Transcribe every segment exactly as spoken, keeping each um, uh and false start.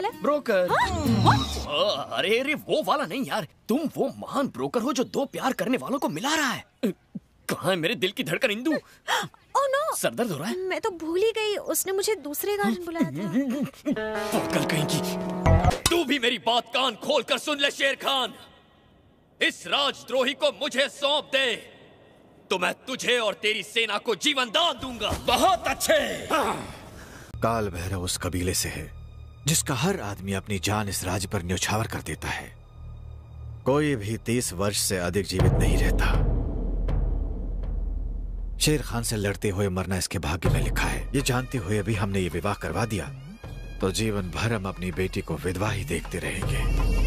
है? ब्रोकर। हाँ? अरे अरे वो वाला नहीं यार, तुम वो महान ब्रोकर हो जो दो प्यार करने वालों को मिला रहा है। कहाँ है मेरे दिल की धड़कन इंदु? ओह नो, सर दर्द हो रहा है? मैं तो भूल ही गई, उसने मुझे दूसरे गार्डन बुलाया था। कल कहीं की। तू भी मेरी बात कान खोल कर सुन ले शेर खान, इस राजद्रोही को मुझे सौंप दे तो मैं तुझे और तेरी सेना को जीवन दान दूंगा। बहुत अच्छे। काल भैरव उस कबीले से है जिसका हर आदमी अपनी जान इस राज्य पर न्यौछावर कर देता है। कोई भी तीस वर्ष से अधिक जीवित नहीं रहता। शेर खान से लड़ते हुए मरना इसके भाग्य में लिखा है। ये जानते हुए भी हमने ये विवाह करवा दिया तो जीवन भर हम अपनी बेटी को विधवा ही देखते रहेंगे।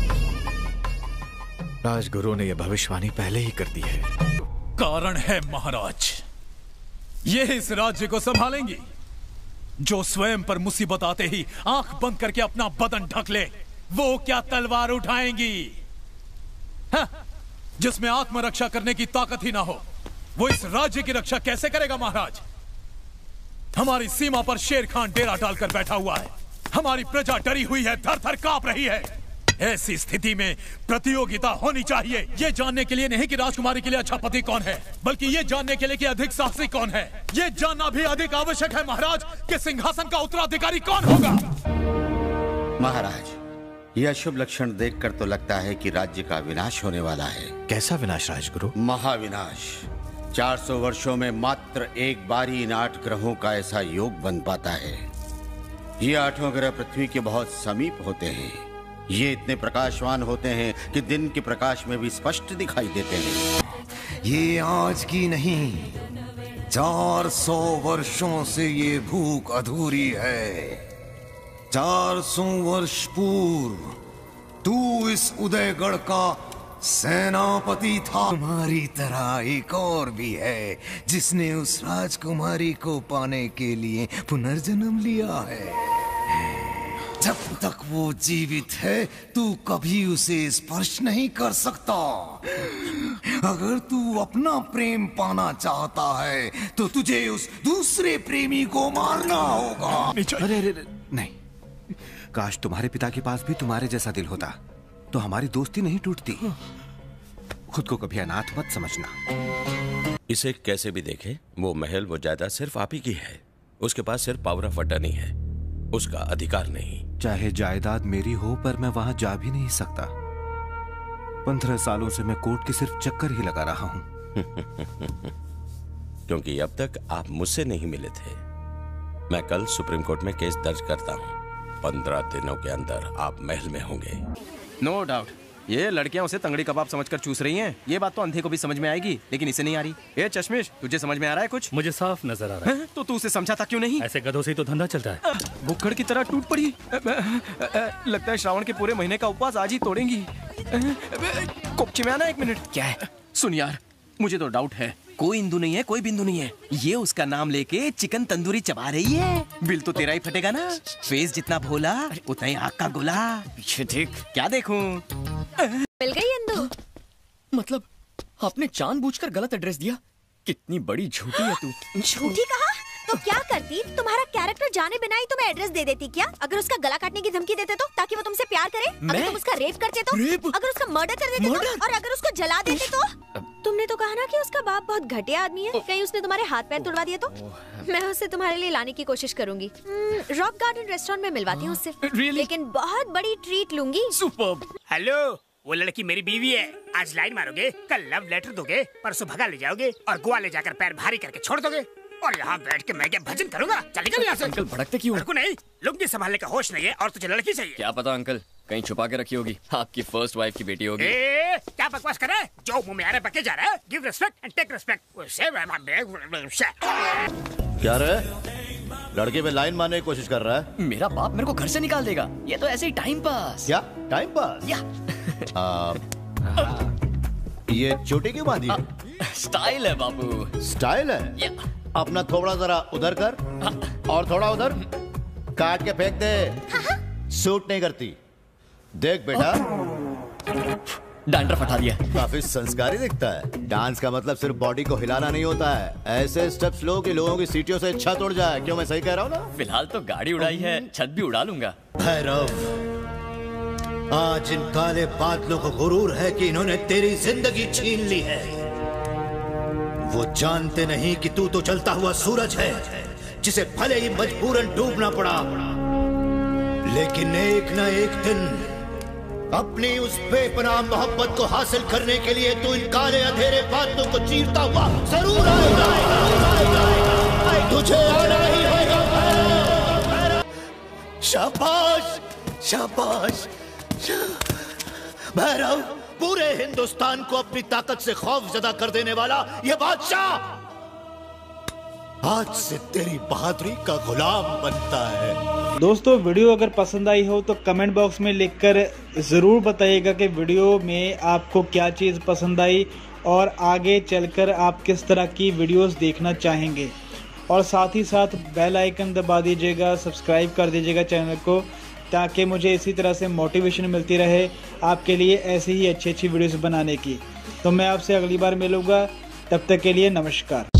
राजगुरु ने यह भविष्यवाणी पहले ही कर दी है। कारण है महाराज, ये इस राज्य को संभालेंगी जो स्वयं पर मुसीबत आते ही आंख बंद करके अपना बदन ढक ले। वो क्या तलवार उठाएंगी? हाँ, जिसमें आत्मरक्षा करने की ताकत ही ना हो, वो इस राज्य की रक्षा कैसे करेगा महाराज? हमारी सीमा पर शेर खान डेरा डालकर बैठा हुआ है, हमारी प्रजा डरी हुई है, थर थर कांप रही है। ऐसी स्थिति में प्रतियोगिता होनी चाहिए, ये जानने के लिए नहीं कि राजकुमारी के लिए अच्छा पति कौन है, बल्कि ये जानने के लिए कि अधिक साहसी कौन है। ये जानना भी अधिक आवश्यक है महाराज कि सिंहासन का उत्तराधिकारी कौन होगा। महाराज, यह शुभ लक्षण देखकर तो लगता है कि राज्य का विनाश होने वाला है। कैसा विनाश राजगुरु? महाविनाश। चार सौ वर्षों में मात्र एक बार ही इन आठ ग्रहों का ऐसा योग बन पाता है। ये आठों ग्रह पृथ्वी के बहुत समीप होते हैं। ये इतने प्रकाशवान होते हैं कि दिन के प्रकाश में भी स्पष्ट दिखाई देते हैं। ये आज की नहीं, चार सौ वर्षों से ये भूख अधूरी है। चार सौ वर्ष पूर्व तू इस उदयगढ़ का सेनापति था। तुम्हारी तरह एक और भी है जिसने उस राजकुमारी को पाने के लिए पुनर्जन्म लिया है। जब तक वो जीवित है तू कभी उसे स्पर्श नहीं कर सकता। अगर तू अपना प्रेम पाना चाहता है तो तुझे उस दूसरे प्रेमी को मारना होगा। अरे अरे नहीं, काश तुम्हारे पिता के पास भी तुम्हारे जैसा दिल होता तो हमारी दोस्ती नहीं टूटती। खुद को कभी अनाथ मत समझना। इसे कैसे भी देखे, वो महल वो जायदाद सिर्फ आप ही की है। उसके पास सिर्फ पावर ऑफ अटर्नी है, उसका अधिकार नहीं। चाहे जायदाद मेरी हो पर मैं वहां जा भी नहीं सकता। पंद्रह सालों से मैं कोर्ट के सिर्फ चक्कर ही लगा रहा हूं। क्योंकि अब तक आप मुझसे नहीं मिले थे। मैं कल सुप्रीम कोर्ट में केस दर्ज करता हूं। पंद्रह दिनों के अंदर आप महल में होंगे। नो डाउट ये लड़कियां उसे तंगड़ी कबाब समझकर चूस रही हैं। ये बात तो अंधे को भी समझ में आएगी, लेकिन इसे नहीं आ रही। ए चश्मिश, तुझे समझ में आ रहा है कुछ? मुझे साफ नजर आ रहा है। तो तू उसे समझाता क्यों नहीं? ऐसे गधों से ही तो धंधा चलता है। भुक्कड़ की तरह टूट पड़ी। लगता है श्रावण के पूरे महीने का उपवास आज ही तोड़ेंगी। कोपची में आना एक मिनट। क्या है? सुन यार, मुझे तो डाउट है। कोई इंदु नहीं है, कोई बिंदु नहीं है। ये उसका नाम लेके चिकन तंदूरी चबा रही है। बिल तो तेरा ही फटेगा ना। फेस जितना भोला उतना ही आग का गोला। पीछे देख। क्या देखूं? मिल गई इंदु? मतलब आपने जानबूझकर गलत एड्रेस दिया? कितनी बड़ी झूठी है तू। झूठी कहा? तो क्या करती? तुम्हारा कैरेक्टर जाने बिना ही तुम्हें एड्रेस दे देती क्या? अगर उसका गला काटने की धमकी देते तो ताकि वो तुमसे प्यार करे? अगर तुम उसका रेप करते तो? रेप? अगर उसका मर्डर कर देते मर्डर? तो? और अगर उसको जला देते तो? तुमने तो कहा ना कि उसका बाप बहुत घटिया आदमी है। कहीं उसने तुम्हारे हाथ पैर तोड़वा दिए तो? मैं उसे तुम्हारे लिए लाने की कोशिश करूंगी। रॉक गार्डन रेस्टोरेंट में मिलवाती हूँ उससे। लेकिन बहुत बड़ी ट्रीट लूंगी। सुपर्ब। हेलो, वो लड़की मेरी बीवी है। आज लाइन मारोगे, कल लव लेटर दोगे, परसों भगा ले जाओगे और गोवा ले जाकर पैर भारी करके छोड़ दोगे। और यहाँ बैठ के मैं क्या भजन करूंगा? चल निकल यहाँ से। अंकल भड़कते क्यों? भड़कू नहीं, लुंगी संभालने का होश नहीं है और तुझे लड़की चाहिए। क्या पता अंकल, कहीं छुपा के रखी होगी। आपकी फर्स्ट वाइफ की बेटी होगी। ए, क्या बकवास कर रहा है? जो मुंह में आ रहा है बके जा रहा है। Give respect and take respect. क्या रे? लड़के पे लाइन मारने की कोशिश कर रहा है? मेरा बाप मेरे को घर से निकाल देगा। ये तो ऐसे ही टाइम पास। क्या टाइम पास? या। आ, ये चोटी क्यों बांधी है? स्टाइल है बाबू। स्टाइल है? या। अपना थोड़ा जरा उधर कर और थोड़ा उधर। काट के फेंक दे। सूट नहीं करती। देख बेटा, डैंड्रफ हटा दिया। काफी संस्कारी दिखता है। डांस का मतलब सिर्फ बॉडी को हिलाना नहीं होता है। ऐसे स्टेप्स लो कि लोगों की सीटियों से छत उड़ जाए। क्यों मैं सही कह रहा हूँ ना? फिलहाल तो गाड़ी उड़ाई है, छत भी उड़ा लूंगा। भैरव, आज इन काले बादलों को गुरूर है कि इन्होंने तेरी जिंदगी छीन ली है। वो जानते नहीं कि तू तो चलता हुआ सूरज है, जिसे भले ही मजबूरन डूबना पड़ा, लेकिन एक न एक दिन अपनी उस बेपनाह मोहब्बत को हासिल करने के लिए तू इन काले अंधेरे बादलों को चीरता हुआ जरूर आएगा। तुझे आना ही होगा। शाबाश, शाबाश। भैरव, पूरे हिंदुस्तान को अपनी ताकत से खौफजदा कर देने वाला ये बादशाह आज से तेरी बहादुरी का गुलाम बनता है। दोस्तों, वीडियो अगर पसंद आई हो तो कमेंट बॉक्स में लिखकर ज़रूर बताइएगा कि वीडियो में आपको क्या चीज़ पसंद आई और आगे चलकर आप किस तरह की वीडियोस देखना चाहेंगे। और साथ ही साथ बेल आइकन दबा दीजिएगा, सब्सक्राइब कर दीजिएगा चैनल को, ताकि मुझे इसी तरह से मोटिवेशन मिलती रहे आपके लिए ऐसी ही अच्छी अच्छी वीडियोस बनाने की। तो मैं आपसे अगली बार मिलूँगा, तब तक के लिए नमस्कार।